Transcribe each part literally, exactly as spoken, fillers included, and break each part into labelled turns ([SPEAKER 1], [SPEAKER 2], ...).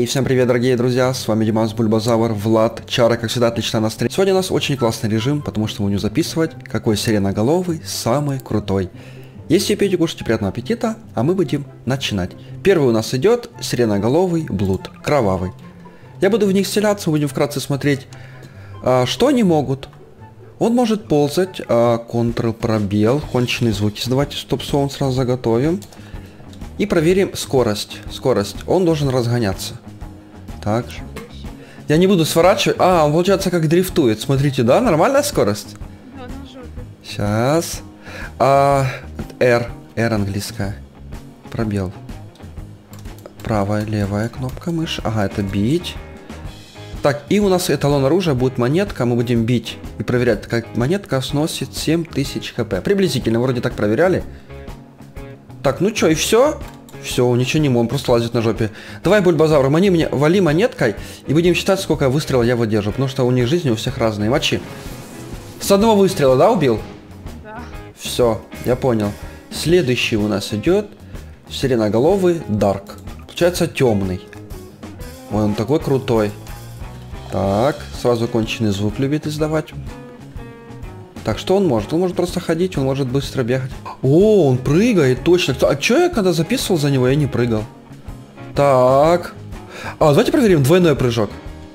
[SPEAKER 1] И всем привет, дорогие друзья, с вами Димас, Бульбазавр, Влад, Чара, как всегда, отлично настроен. Сегодня у нас очень классный режим, потому что мы будем записывать, какой сиреноголовый самый крутой. Если пейте, кушайте, приятного аппетита, а мы будем начинать. Первый у нас идет сиреноголовый блуд, кровавый. Я буду в них селяться, будем вкратце смотреть, а, что они могут. Он может ползать, а, контр-пробел, конченые звуки. Давайте стоп-сон сразу заготовим. И проверим скорость. Скорость. Он должен разгоняться. Так. Я не буду сворачивать. А, он получается как дрифтует. Смотрите, да? Нормальная скорость? Сейчас. А, R. R английская. Пробел. Правая, левая кнопка мыши. Ага, это бить. Так, и у нас эталон оружия будет монетка. Мы будем бить и проверять, как монетка сносит семь тысяч хп. Приблизительно, вроде так проверяли. Так, ну чё, и все? Все, ничего не можем, просто лазит на жопе. Давай, Бульбазавр, мани мне, вали монеткой, и будем считать, сколько выстрелов я выдержу. Потому что у них жизни у всех разные. Мочи. С одного выстрела, да, убил? Да. Все, я понял. Следующий у нас идет сиреноголовый Дарк. Получается темный. Ой, он такой крутой. Так, сразу конченый звук любит издавать. Так, что он может? Он может просто ходить, он может быстро бегать. О, он прыгает, точно. А чё я когда записывал за него, я не прыгал? Так. А, давайте проверим двойной прыжок.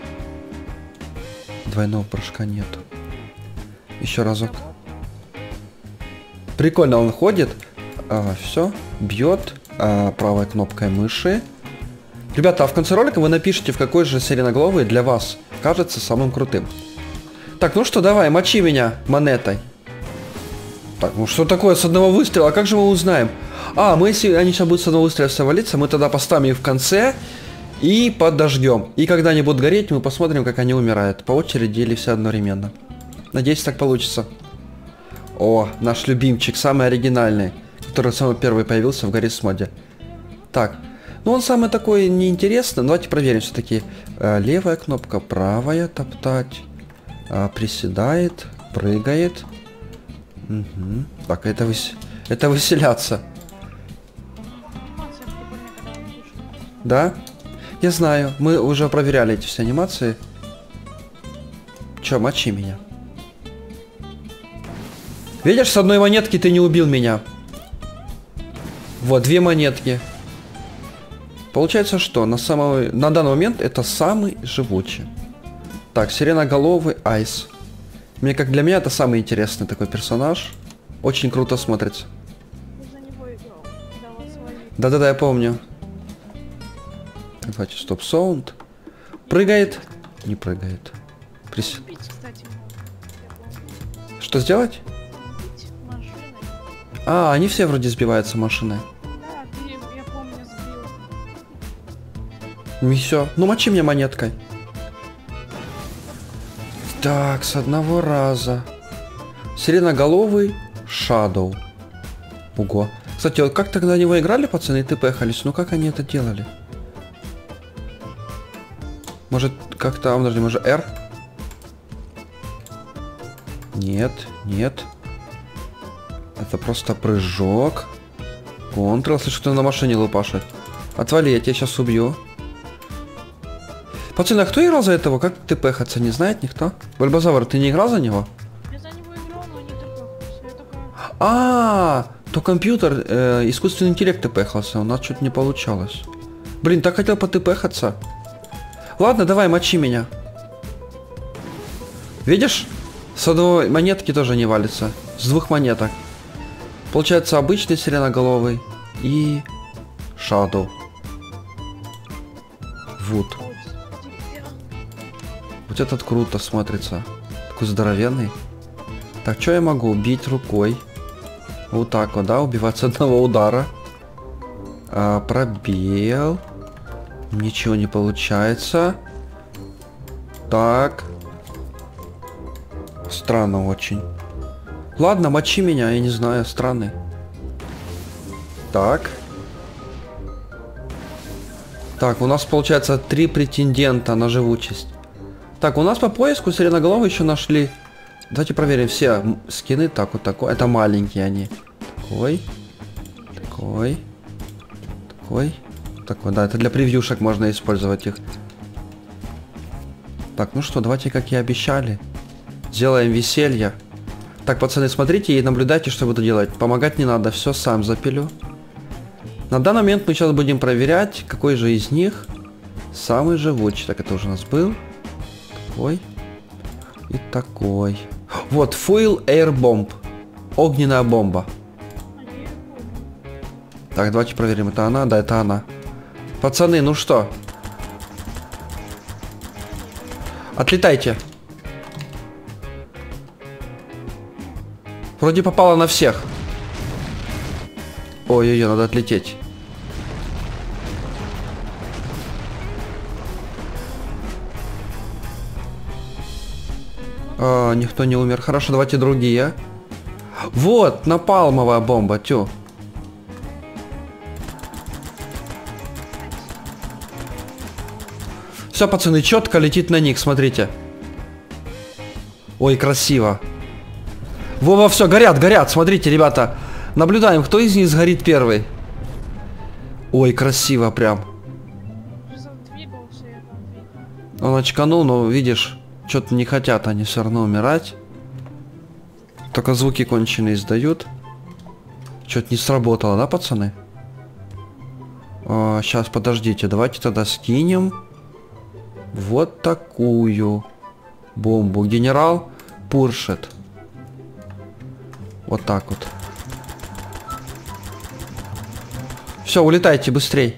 [SPEAKER 1] Двойного прыжка нет. Еще разок. Прикольно, он ходит. А, все, бьет а, правой кнопкой мыши. Ребята, а в конце ролика вы напишите, в какой же сиреноголовый для вас кажется самым крутым. Так, ну что, давай, мочи меня монетой. Так, ну что такое с одного выстрела? А как же мы узнаем? А, мы, если они сейчас будут с одного выстрела все валиться, мы тогда поставим их в конце и подождем. И когда они будут гореть, мы посмотрим, как они умирают. По очереди или все одновременно. Надеюсь, так получится. О, наш любимчик, самый оригинальный, который самый первый появился в Гаррис моде. Так, ну он самый такой неинтересный. Давайте проверим все-таки. Э, левая кнопка, правая топтать. А, приседает, прыгает. Угу. Так, это, выс... это выселяться. Да? Я знаю, мы уже проверяли эти все анимации. Чё, мочи меня. Видишь, с одной монетки ты не убил меня. Вот, две монетки. Получается, что на, самого... на данный момент это самый живучий. Так, сиреноголовый Айс. Мне, как для меня, это самый интересный такой персонаж. Очень круто смотрится. Да-да-да, я помню. Давайте, стоп, саунд. Прыгает? Не прыгает. Прис... Что сделать? А, они все вроде сбиваются машиной. Да, ты, я помню, сбил. И все. Ну, мочи меня монеткой. Так, с одного раза. Сиреноголовый Shadow. Ого. Кстати, вот как тогда они его играли, пацаны, и тпхались? Ну как они это делали? Может, как-то... Подожди, может, R? Нет, нет. Это просто прыжок. Контрол. Слышь, кто на машине лупашит. Отвали, я тебя сейчас убью. Пацаны, а кто играл за этого? Как тпхаться? Не знает никто? Бульбазавр, ты не играл за него?
[SPEAKER 2] Я за него играл, но не тпхался. Только...
[SPEAKER 1] А, то компьютер, э, искусственный интеллект тпхался. У нас что-то не получалось. Блин, так хотел потпхаться. Ладно, давай, мочи меня. Видишь? С одной монетки тоже не валится. С двух монеток. Получается обычный сиреноголовый и Shadow. Вот. Вот этот круто смотрится. Такой здоровенный. Так, что я могу? Бить рукой. Вот так вот, да? Убивать с одного удара. А, пробел. Ничего не получается. Так. Странно очень. Ладно, мочи меня, я не знаю, странный. Так. Так, у нас получается три претендента на живучесть. Так, у нас по поиску сиреноголовый еще нашли. Давайте проверим все скины. Так, вот такой. Это маленькие они. Такой. Такой. Такой. такое? Да, это для превьюшек можно использовать их. Так, ну что, давайте, как и обещали, сделаем веселье. Так, пацаны, смотрите и наблюдайте, что буду делать. Помогать не надо, все сам запилю. На данный момент мы сейчас будем проверять, какой же из них самый живучий. Так, это уже у нас был. Такой. И такой. Вот, Fuel Air Bomb. Огненная бомба. Так, давайте проверим, это она? Да, это она. Пацаны, ну что? Отлетайте. Вроде попало на всех. Ой-ой-ой, надо отлететь. А, никто не умер. Хорошо, давайте другие. Вот, напалмовая бомба, тю. Все, пацаны, четко летит на них, смотрите. Ой, красиво. Вова, все, горят, горят, смотрите, ребята. Наблюдаем, кто из них сгорит первый. Ой, красиво прям. Он очканул, но видишь, что-то не хотят они все равно умирать. Только звуки конченые издают. Что-то не сработало, да, пацаны? А, сейчас, подождите, давайте тогда скинем вот такую бомбу. Генерал Пуршет. Вот так вот. Все, улетайте быстрей.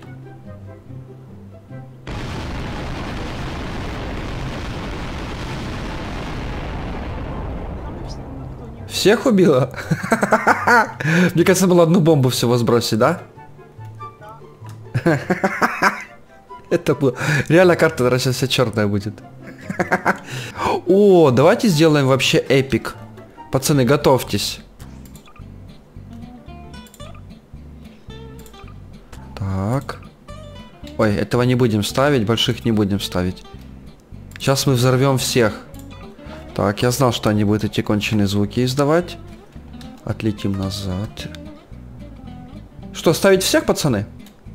[SPEAKER 1] Всех убила? Мне кажется, было одну бомбу всего сбросить, да? Это было... Реально карта, наверное, сейчас вся черная будет. О, давайте сделаем вообще эпик. Пацаны, готовьтесь. Так. Ой, этого не будем ставить, больших не будем ставить. Сейчас мы взорвем всех. Так, я знал, что они будут эти конченые звуки издавать. Отлетим назад. Что, ставить всех, пацаны?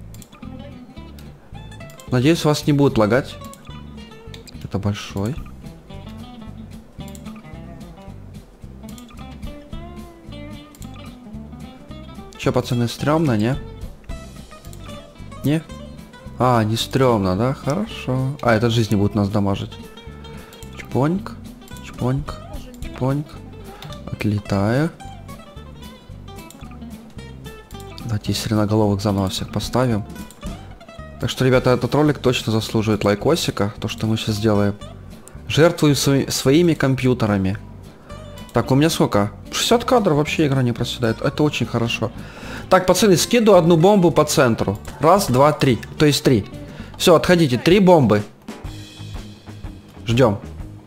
[SPEAKER 1] Надеюсь, вас не будет лагать. Это большой. Че, пацаны, стрёмно, не? Не? А, не стрёмно, да? Хорошо. А, это жизни будут нас дамажить. Чпоньк. Чпоньк. Чпоньк. Отлетаю. Давайте сиреноголовых заново всех поставим. Так что, ребята, этот ролик точно заслуживает лайкосика. То, что мы сейчас сделаем. Жертвую свои, своими компьютерами. Так, у меня сколько? шестьдесят кадров, вообще игра не проседает. Это очень хорошо. Так, пацаны, скидываю одну бомбу по центру. Раз, два, три. То есть три. Все, отходите. Три бомбы. Ждем.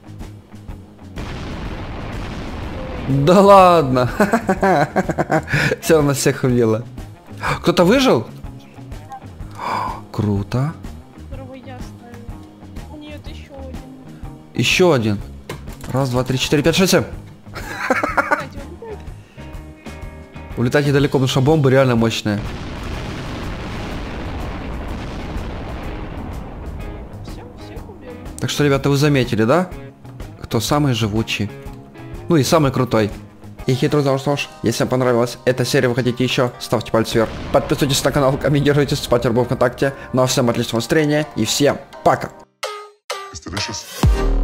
[SPEAKER 1] Да ладно. Все равно всех убило. Кто-то выжил? Круто.
[SPEAKER 2] Нет, еще один.
[SPEAKER 1] Еще один. Раз, два, три, четыре, пять, шесть, семь. Улетайте далеко, потому что бомбы реально мощные.
[SPEAKER 2] Все, всех убил.
[SPEAKER 1] Так что, ребята, вы заметили, да? Кто самый живучий. Ну и самый крутой. И хитрый Зауштош. Если вам понравилась эта серия, вы хотите еще, ставьте палец вверх. Подписывайтесь на канал, комментируйте, вступайте в ВКонтакте. Ну а всем отличного настроения и всем пока.